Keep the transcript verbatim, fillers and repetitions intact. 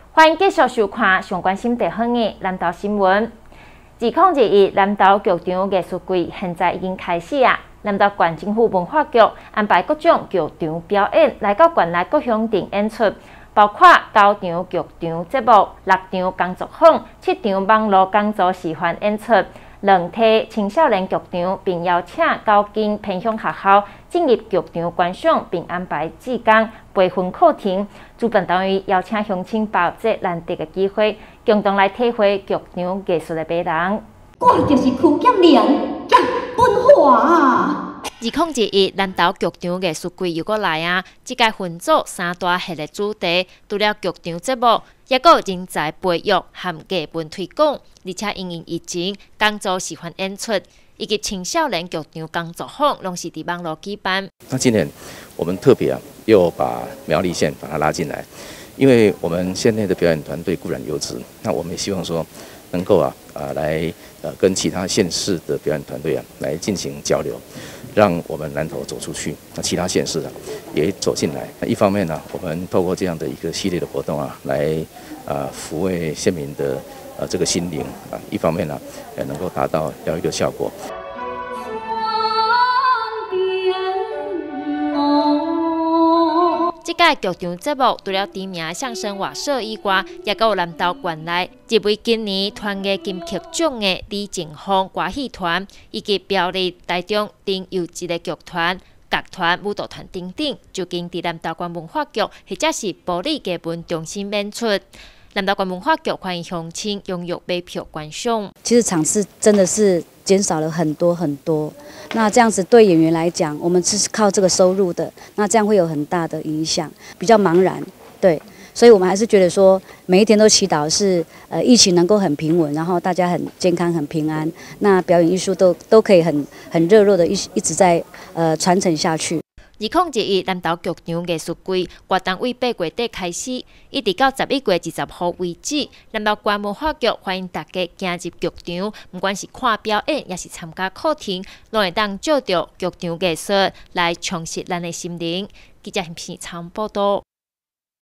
欢迎继续收看上关心地方的南投新闻。自零二一南投剧场艺术季现在已经开始啊！南投县政府文化局安排各种剧场表演来到县内各乡镇演出，包括九场剧场节目、六场工作坊、七场网络讲座示范演出。 两梯青少年剧场，并邀请九间偏乡学校进入剧场观赏，并安排志工培训课程。主办单位邀请乡亲把握这难得的机会，共同来体会剧场艺术的美人。 我就是曲剑良剑本华啊！ 二零二一南投剧场艺术季又过来啊！这届分组三大系列主题，除了剧场节目，也有人才培育和艺文推广，而且因应疫情，讲座示范演出以及青少年剧场工作坊，拢是伫网络举办。 那今年我们特别啊，又把苗栗县把它拉进来，因为我们县内的表演团队固然优质，那我们也希望说能够啊啊来呃跟其他县市的表演团队啊来进行交流。 让我们南投走出去，那其他县市啊也走进来。那一方面呢，我们透过这样的一个系列的活动啊，来啊抚慰县民的呃这个心灵啊；一方面呢，也能够达到疗愈的效果。 这届剧场节目除了知名相声话社以外，也有南投县内一位今年团艺金曲奖的李正峰歌戏团，以及表里台中顶有一个剧团、乐团、舞蹈团等等，就经伫南投县文化局或者是保利艺文中心演出。 南投县文化局欢迎乡亲踊跃买票观赏。 其实场次真的是减少了很多很多，那这样子对演员来讲，我们是靠这个收入的，那这样会有很大的影响，比较茫然，对，所以我们还是觉得说，每一天都祈祷是呃疫情能够很平稳，然后大家很健康、很平安，那表演艺术都都可以很很热络的一一直在呃传承下去。 二零二一南投剧场艺术季活动为八月底开始，一直到十一月二十号为止。南投县文化局欢迎大家进入剧场，不管是看表演，也是参加课程，拢会当照着剧场艺术来充实咱的心灵。记者陈平常报道。